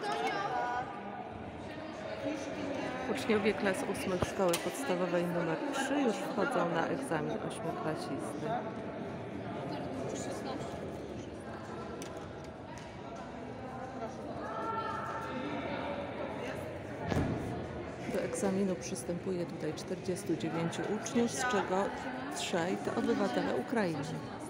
Uczniowie klas 8 szkoły podstawowej nr 3 już wchodzą na egzamin ośmioklasisty. Do egzaminu przystępuje tutaj 49 uczniów, z czego 3 to obywatele Ukrainy.